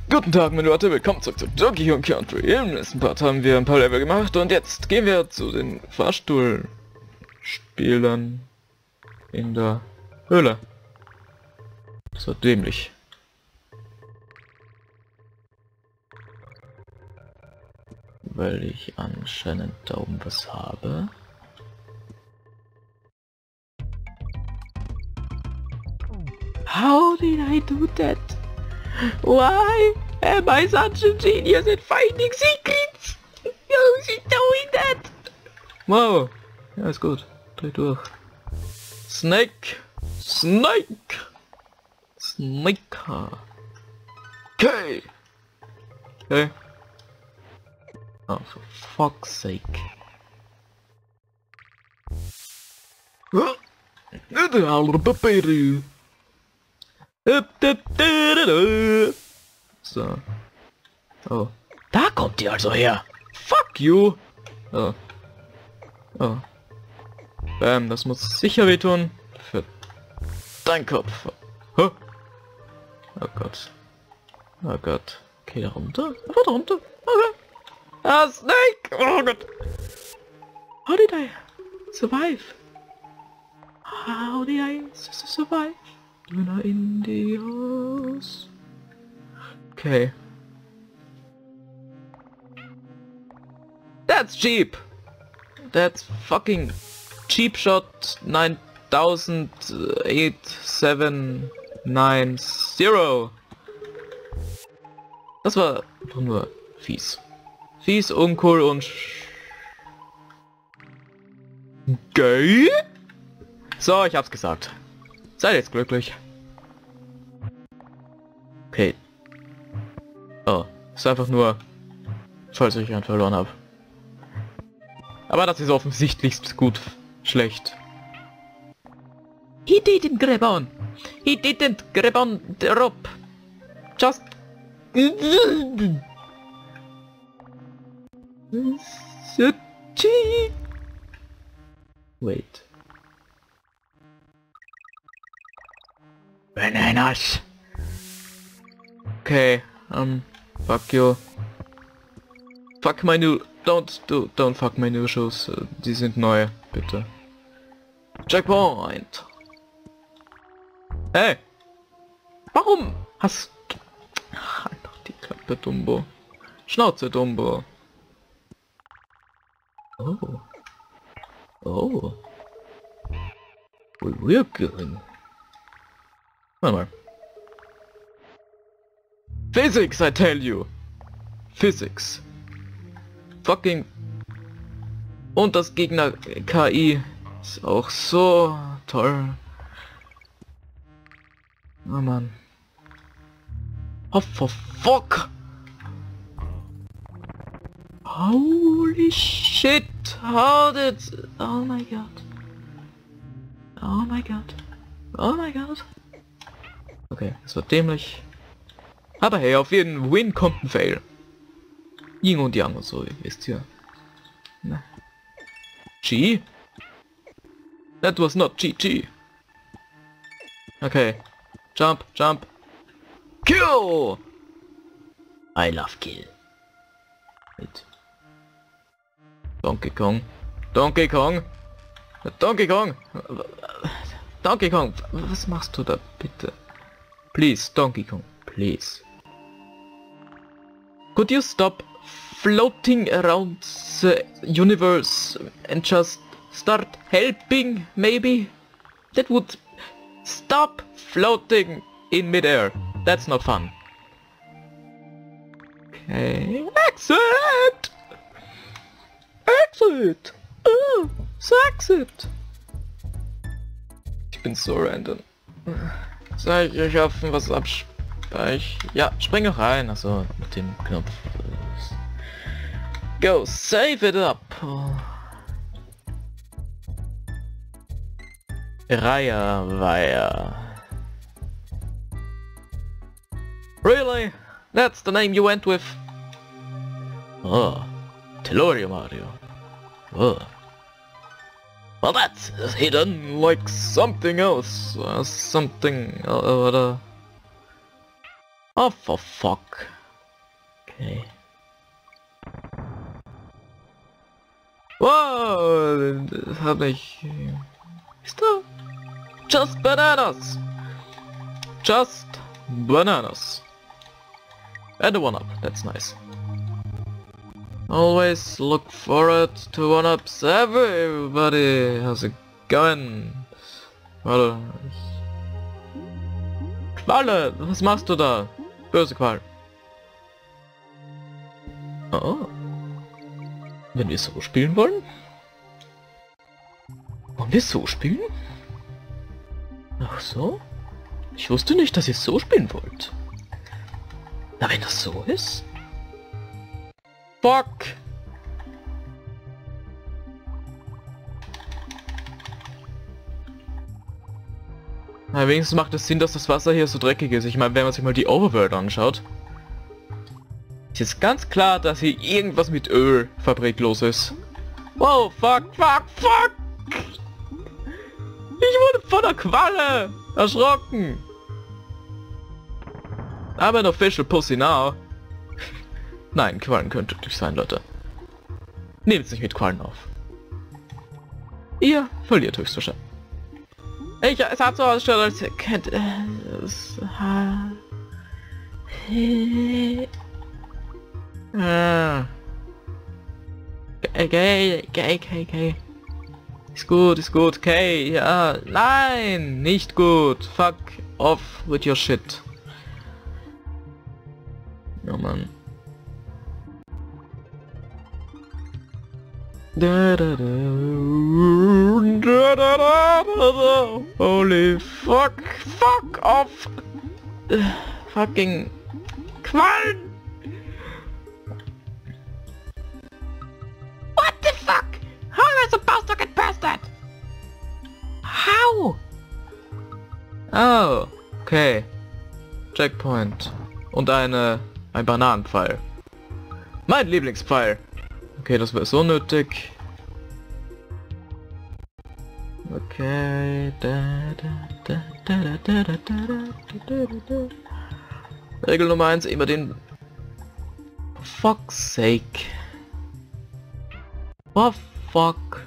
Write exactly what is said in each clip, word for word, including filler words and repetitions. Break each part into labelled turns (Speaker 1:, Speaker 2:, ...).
Speaker 1: Guten Tag meine Leute, willkommen zurück zu Donkey Kong Country. Im letzten Part haben wir ein paar Level gemacht und jetzt gehen wir zu den Fahrstuhlspielern in der Höhle. Das war dämlich. Weil ich anscheinend da oben was habe. How did I do that? Why am I such a genius at finding secrets? How's he doing that? Wow. Ja, ist gut. Dreh durch. Snake. Snake. Snake. Okay. Okay. Oh, for fuck's sake. So. Oh. Da kommt die also her. Fuck you. Oh. Oh. Bam, das muss sicher wehtun. Für dein Kopf. Huh. Oh Gott. Oh Gott. Okay, da runter. Einfach da runter. Okay. Ah, Snake! Oh Gott. How did I survive? How did I survive? Döner in die Haus. Okay. That's cheap. That's fucking cheap shot nine thousand eight seven nine zero. Das war nur fies. Fies, uncool und gay? So, ich hab's gesagt. Seid jetzt glücklich. Okay. Oh, ist einfach nur, falls ich einen verloren habe. Aber das ist offensichtlich gut schlecht. He didn't grab on. He didn't grab on the rope. Just... Wait. Bananas. Okay, um, fuck you. Fuck my new... Don't, do, don't fuck my new shoes. Die sind neu, bitte. Checkpoint. Hey! Warum hast... Halt doch die Klappe, Dumbo. Schnauze, Dumbo. Oh. Oh. We're going. Warte mal. Physics, I tell you. Physics. Fucking. Und das Gegner K I ist auch so toll. Oh Mann. Oh for fuck. Holy shit. How did... Oh my god. Oh my god. Oh my god. Okay, das war dämlich. Aber hey, auf jeden Win kommt ein Fail. Yin und Yang und so, ihr wisst ja. Na. G? That was not G G. Okay. Jump, jump. Kill! I love kill. Wait. Donkey Kong. Donkey Kong. Donkey Kong. Donkey Kong. Was machst du da bitte? Please, Donkey Kong. Please. Could you stop floating around the universe and just start helping, maybe? That would stop floating in midair. That's not fun. Okay. Exit! Exit! Oh, exit! Ich bin so random. Soll ich euch hoffen, was abspeich? Ja, spring auch rein. Also mit dem Knopf. Go, save it up. Raya Wire. Really? That's the name you went with? Oh, Telluria Mario. Oh. Well, that's hidden like something else. Uh, something... Uh, uh, oh, for fuck. Okay. Wow, das hat mich... Ist da? Just bananas! Just bananas. And a one-up, that's nice. Always look forward to one-ups, everybody. How's it going? Warte. Qualle, was machst du da? Böse Qual. Oh. Wenn wir so spielen wollen? Wollen wir so spielen? Ach so? Ich wusste nicht, dass ihr so spielen wollt. Na, wenn das so ist? Fuck! Na, wenigstens macht es Sinn, dass das Wasser hier so dreckig ist. Ich meine, wenn man sich mal die Overworld anschaut, ist jetzt ganz klar, dass hier irgendwas mit Ölfabrik los ist. Wow, fuck, fuck, fuck! Ich wurde von der Qualle erschrocken! Aber ein official pussy now. Nein, Quallen können tödlich sein, Leute. Nehmt es nicht mit Quallen auf. Ihr verliert höchstwahrscheinlich. Ich, es hat so ausgeschaut, als ihr kennt... Äh, es, äh, ah. Okay, okay, okay, okay. Ist gut, ist gut, okay, ja. Nein, nicht gut. Fuck off with your shit. Ja, Mann. Da, da, da. Da, da, da, da, da. Holy fuck, fuck off. Uh, fucking Quallen. What the fuck? How am I supposed to get past that? How? Oh, okay. Checkpoint. Und eine... ein Bananenpfeil. Mein Lieblingspfeil. Okay, das wäre so nötig. Okay. Da, da, da, da, da, da, da, da, da. Regel Nummer eins, immer den... For fuck's sake. For fuck.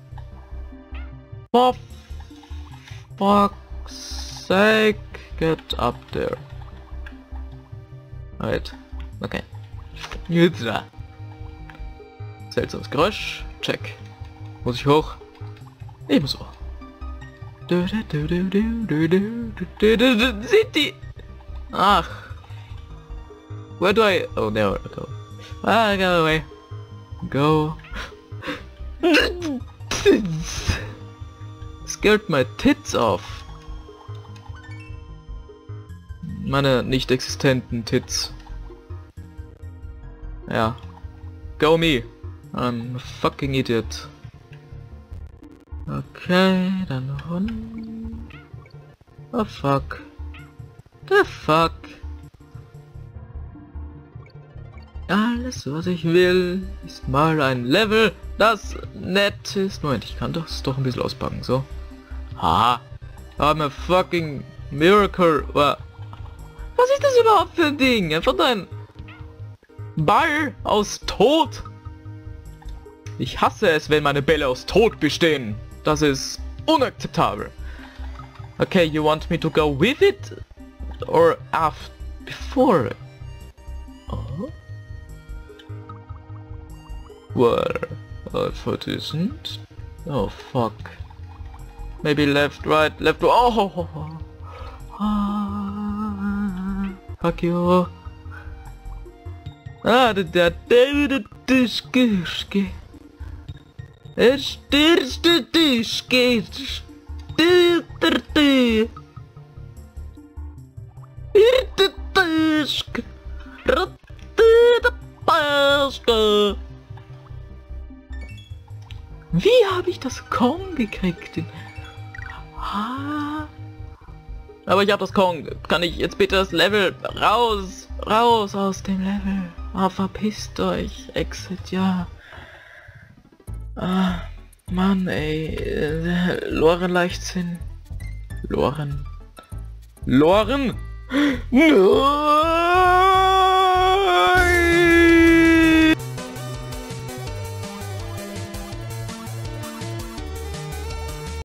Speaker 1: For fuck's sake. Get up there. Right. Okay. Jetzt da. Seltsames Geräusch. Check. Muss ich hoch? Ich muss hoch. Sieht die? Ach. Where do I... Oh, there we go. Ah, go away. Go. Scared my tits off. Meine nicht existenten Tits. Ja. Go me. I'm a fucking idiot. Okay, dann Hund. Oh fuck. The fuck. Alles was ich will, ist mal ein Level, das nett ist. Moment, ich kann das doch ein bisschen auspacken, so. Ha. I'm a fucking miracle. Was ist das überhaupt für ein Ding? Einfach ein Ball aus Tod? Ich hasse es, wenn meine Bälle aus Tod bestehen. Das ist unakzeptabel. Okay, you want me to go with it? Or after? Before? Oh? Well, if it isn't... Oh, fuck. Maybe left, right, left... Oh! Ah, fuck you. Ah, der der der Tischke. Es stürste Tischke. Stürte. Irte Tischke. Ratte Paschke. Wie habe ich das Kong gekriegt? Ah. Aber ich habe das Kong. Kann ich jetzt bitte das Level raus? Raus aus dem Level. Ah, verpisst euch. Exit, ja. Ah, Mann, ey. Äh, Loren Leichtsinn. Loren. Loren? No!